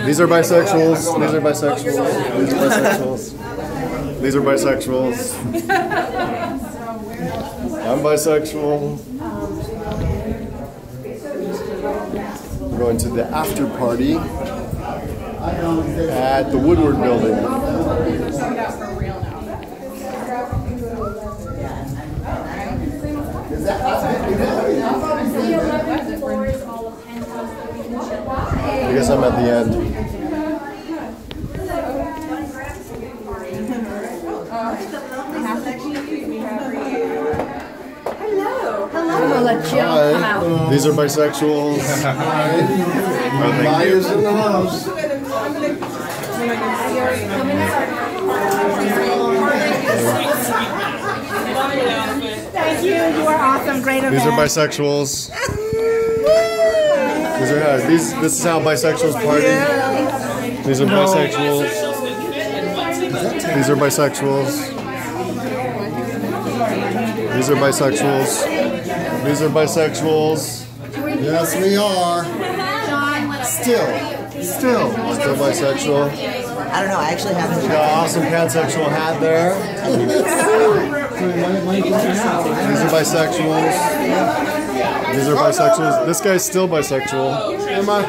These are bisexuals. These are bisexuals. These are bisexuals. These are bisexuals. I'm bisexual. We're going to the after party at the Woodward Building. I guess I'm at the end. Hello, let Jill come out. These are bisexuals. Buyers in the house. Thank you. You are awesome. Great event. These are bisexuals. This is how bisexuals party. These are bisexuals. These are bisexuals. These are bisexuals. These are bisexuals. Yes, we are. Still bisexual. I don't know, I actually haven't. Got an awesome pansexual hat there. These are bisexuals. These are bisexuals. This guy's still bisexual. Am I?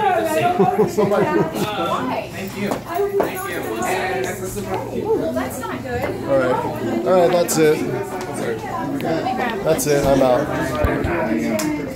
Thank you. Thank you. That's not good. All right, that's it. That's it. I'm out.